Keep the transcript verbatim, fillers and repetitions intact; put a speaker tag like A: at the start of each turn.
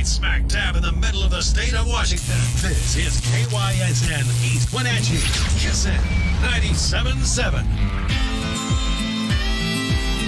A: Right smack dab in the middle of the state of Washington. This is K Y S N East Wenatchee. K Y S N ninety-seven point seven.